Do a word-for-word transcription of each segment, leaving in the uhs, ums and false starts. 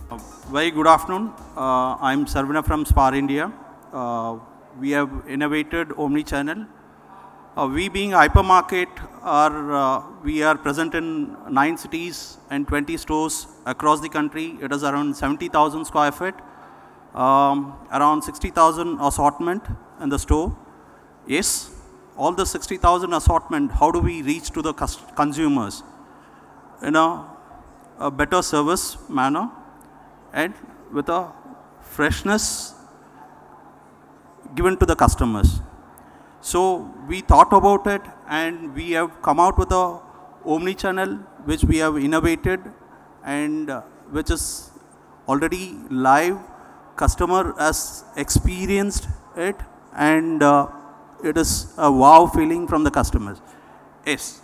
Uh, Very good afternoon. Uh, I'm Sarvina from Spar India. Uh, we have innovated omni-channel. Uh, we being hypermarket, are, uh, we are present in nine cities and twenty stores across the country. It is around seventy thousand square feet, um, around sixty thousand assortment in the store. Yes, all the sixty thousand assortment, how do we reach to the consumers in a, a better service manner and with a freshness given to the customers. So we thought about it and we have come out with a omni-channel which we have innovated and uh, which is already live. Customer has experienced it and uh, it is a wow feeling from the customers. Yes.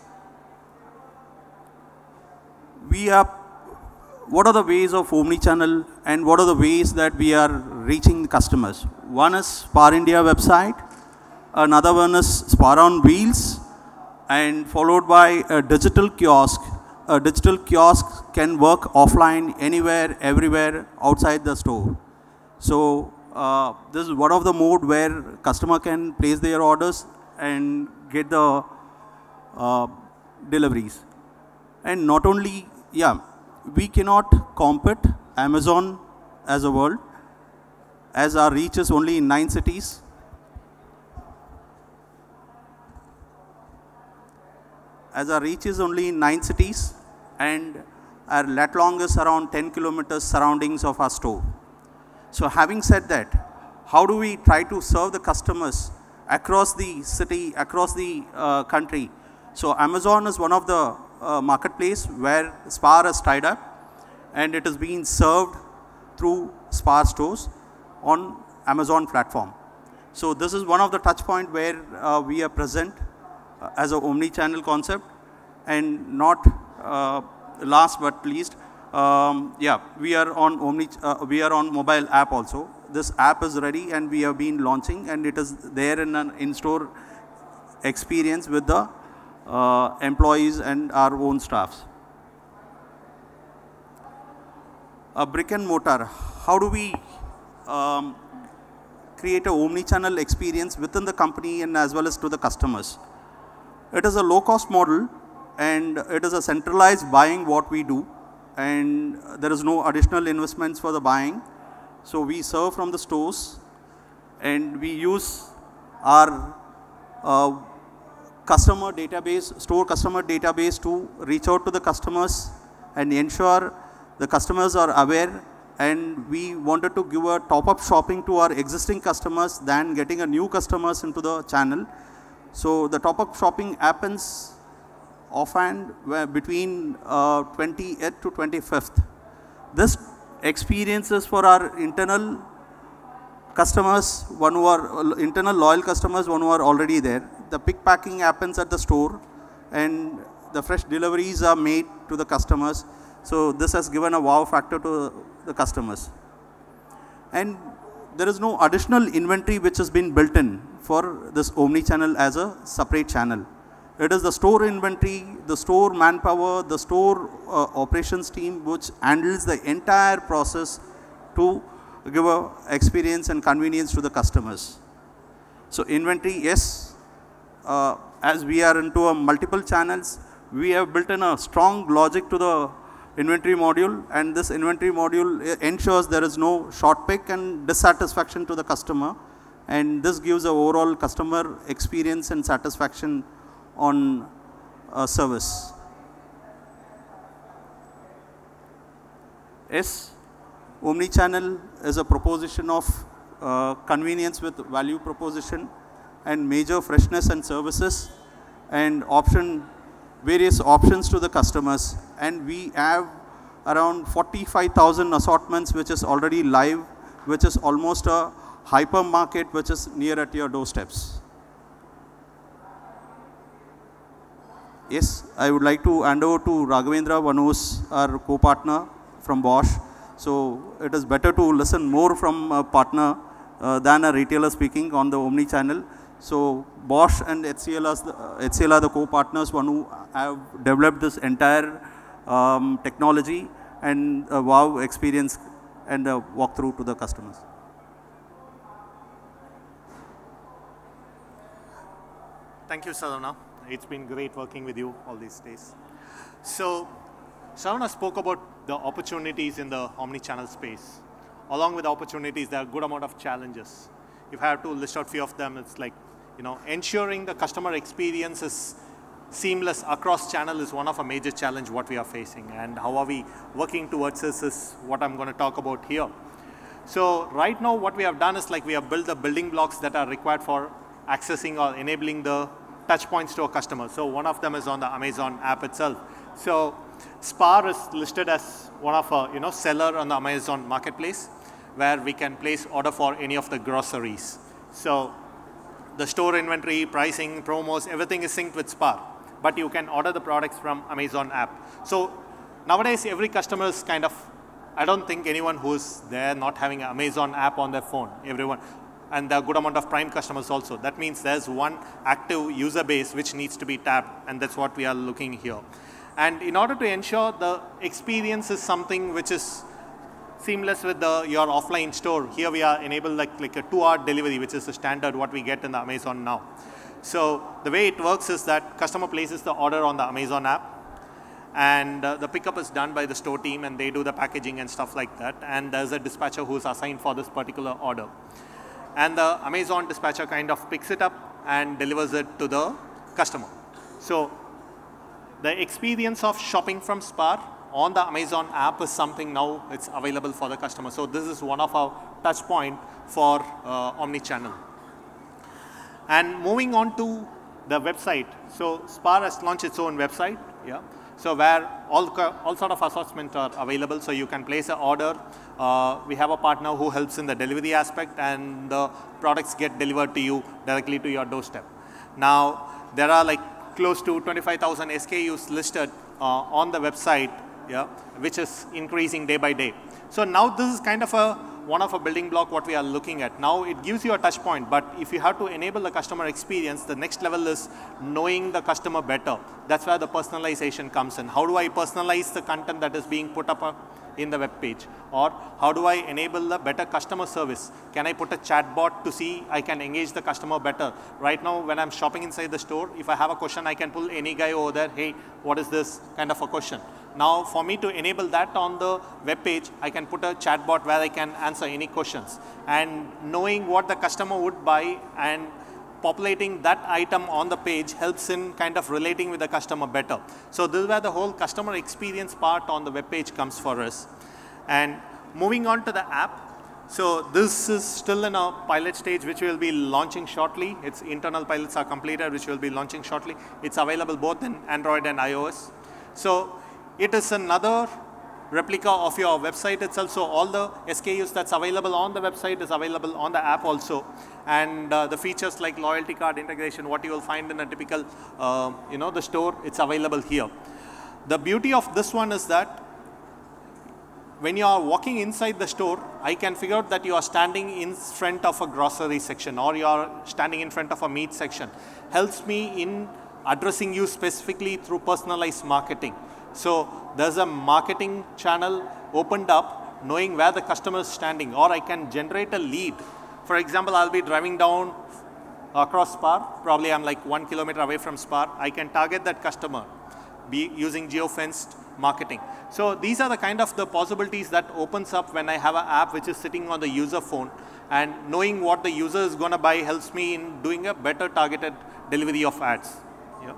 We are, what are the ways of omni-channel and what are the ways that we are reaching the customers? One is Spar India website. Another one is Spar on Wheels, and followed by a digital kiosk. A digital kiosk can work offline, anywhere, everywhere, outside the store. So uh, this is one of the mode where customer can place their orders and get the uh, deliveries. And not only, yeah, we cannot compete Amazon as a world, as our reach is only in nine cities. As our reach is only in nine cities and our lat long is around ten kilometers surroundings of our store. So having said that, how do we try to serve the customers across the city, across the uh, country? So Amazon is one of the uh, marketplace where Spar has tied up and it is being served through Spar stores on Amazon platform. So this is one of the touch point where uh, we are present uh, as an omni-channel concept. And not uh, last but least, um, yeah, we are on omni, uh, we are on mobile app also. This app is ready and we have been launching and it is there in an in-store experience with the uh, employees and our own staffs. A brick and mortar, how do we um, create a omni-channel experience within the company and as well as to the customers? It is a low-cost model and it is a centralized buying what we do, and there is no additional investments for the buying. So we serve from the stores and we use our uh, customer database, store customer database to reach out to the customers and ensure the customers are aware, and we wanted to give a top-up shopping to our existing customers than getting a new customers into the channel. So the top-up shopping happens offhand between uh, twentieth to twenty-fifth. This experience is for our internal customers, one who are internal loyal customers, one who are already there. The pick packing happens at the store and the fresh deliveries are made to the customers. So this has given a wow factor to the customers. And there is no additional inventory which has been built in for this omni-channel as a separate channel. It is the store inventory, the store manpower, the store uh, operations team which handles the entire process to give a experience and convenience to the customers. So inventory, yes, uh, as we are into a multiple channels, we have built in a strong logic to the inventory module, and this inventory module ensures there is no short pick and dissatisfaction to the customer, and this gives a overall customer experience and satisfaction on uh, service. Yes, omni-channel is a proposition of uh, convenience with value proposition and major freshness and services and option, various options to the customers. And we have around forty-five thousand assortments which is already live, which is almost a hypermarket which is near at your doorsteps. Yes, I would like to hand over to Raghavendra, one who is our co-partner from Bosch. So it is better to listen more from a partner uh, than a retailer speaking on the omni-channel. So Bosch and H C L, the, uh, H C L are the co-partners, one who have developed this entire um, technology and a wow experience and uh, walk through to the customers. Thank you, Saravana. It's been great working with you all these days. So, Saravana spoke about the opportunities in the omni-channel space. Along with the opportunities, there are a good amount of challenges. If I have to list out a few of them, it's like, you know, ensuring the customer experience is seamless across channel is one of a major challenge what we are facing, and how are we working towards this is what I'm going to talk about here. So right now what we have done is like we have built the building blocks that are required for accessing or enabling the touch points to a customer. So one of them is on the Amazon app itself. So Spar is listed as one of a you know seller on the Amazon marketplace, where we can place order for any of the groceries. So the store inventory, pricing, promos, everything is synced with Spar, but you can order the products from Amazon app. So nowadays every customer is kind of, I don't think anyone who's there not having an Amazon app on their phone, everyone. And there are a good amount of Prime customers also. That means there's one active user base which needs to be tapped, and that's what we are looking here. And in order to ensure the experience is something which is seamless with the, your offline store, here we are enabled like, like a two hour delivery, which is the standard what we get in the Amazon now. So the way it works is that customer places the order on the Amazon app, and uh, the pickup is done by the store team, and they do the packaging and stuff like that. And there's a dispatcher who's assigned for this particular order. And the Amazon dispatcher kind of picks it up and delivers it to the customer. So the experience of shopping from Spar on the Amazon app is something now it's available for the customer. So this is one of our touch point for uh, omni-channel. And moving on to the website. So Spar has launched its own website, yeah. So where all, all sort of assortment are available, so you can place an order. Uh, we have a partner who helps in the delivery aspect, and the products get delivered to you directly to your doorstep. Now, there are like close to twenty-five thousand S K Us listed uh, on the website, yeah, which is increasing day by day. So now this is kind of a one of a building block what we are looking at. Now it gives you a touch point, but if you have to enable the customer experience, the next level is knowing the customer better. That's where the personalization comes in. How do I personalize the content that is being put up in the web page? Or how do I enable the better customer service? Can I put a chatbot to see I can engage the customer better? Right now when I'm shopping inside the store, if I have a question, I can pull any guy over there, hey, what is this kind of a question? Now for me to enable that on the web page, I can put a chatbot where I can answer any questions. And knowing what the customer would buy and populating that item on the page helps in kind of relating with the customer better. So this is where the whole customer experience part on the web page comes for us. And moving on to the app. So this is still in a pilot stage, which will be launching shortly. Its internal pilots are completed, which will be launching shortly. It's available both in Android and iOS. So it is another replica of your website itself. So all the S K Us that's available on the website is available on the app also. And uh, the features like loyalty card integration, what you will find in a typical, uh, you know, the store, it's available here. The beauty of this one is that when you are walking inside the store, I can figure out that you are standing in front of a grocery section, or you are standing in front of a meat section. Helps me in addressing you specifically through personalized marketing. So there's a marketing channel opened up, knowing where the customer is standing, or I can generate a lead. For example, I'll be driving down across Spar, probably I'm like one kilometer away from Spar. I can target that customer be using geo-fenced marketing. So these are the kind of the possibilities that opens up when I have an app which is sitting on the user phone, and knowing what the user is going to buy helps me in doing a better targeted delivery of ads. Yeah.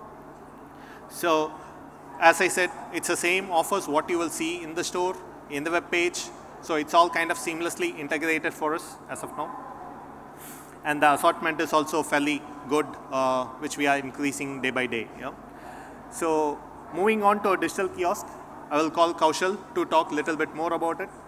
So as I said, it's the same offers what you will see in the store, in the web page. So it's all kind of seamlessly integrated for us as of now. And the assortment is also fairly good, uh, which we are increasing day by day. Yeah. So moving on to a digital kiosk, I will call Kaushal to talk a little bit more about it.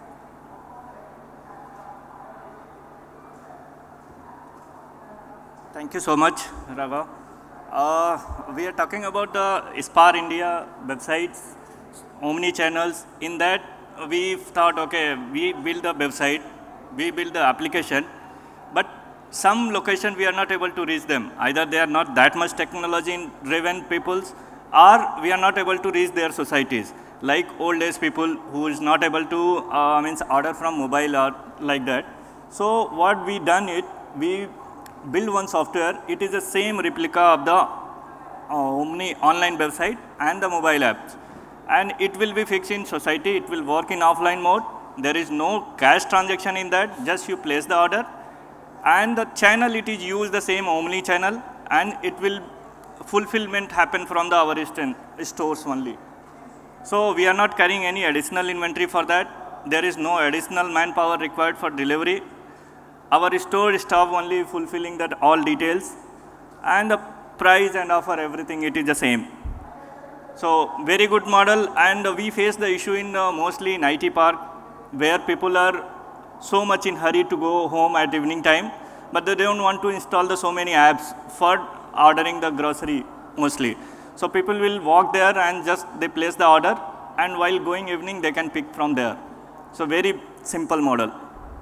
Thank you so much, Raghav. Uh, we are talking about the Spar India websites, omni-channels. In that, we thought, okay, we build the website, we build the application, but some location we are not able to reach them. Either they are not that much technology-driven peoples, or we are not able to reach their societies. like old age people who is not able to uh, means order from mobile or like that. So what we done it, we build one software. It is the same replica of the uh, Omni online website and the mobile apps, and it will be fixed in society. It will work in offline mode. There is no cash transaction in that. Just you place the order, and the channel it is used the same Omni channel, and it will fulfillment happen from the our stores only. So we are not carrying any additional inventory for that. There is no additional manpower required for delivery. Our store staff only fulfilling that all details, and the price and offer everything it is the same. So very good model, and we face the issue in uh, mostly in I T park, where people are so much in hurry to go home at evening time, but they don't want to install the so many apps for ordering the grocery mostly. So people will walk there and just they place the order, and while going evening they can pick from there. So very simple model.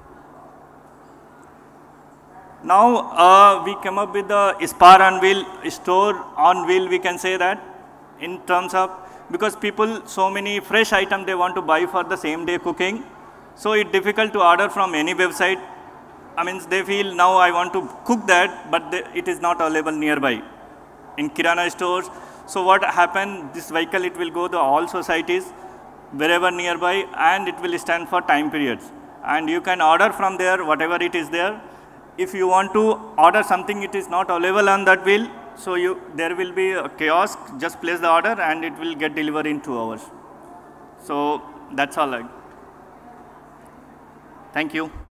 Now uh, we come up with the Spar on wheel, store on wheel, we can say that, in terms of, because people so many fresh items they want to buy for the same day cooking. So it's difficult to order from any website. I mean, they feel now I want to cook that, but they, it is not available nearby in Kirana stores. So what happened, this vehicle, it will go to all societies, wherever nearby, and it will stand for time periods. And you can order from there, whatever it is there. If you want to order something, it is not available on that wheel, so you, there will be a kiosk, just place the order and it will get delivered in two hours. So that's all. I, thank you.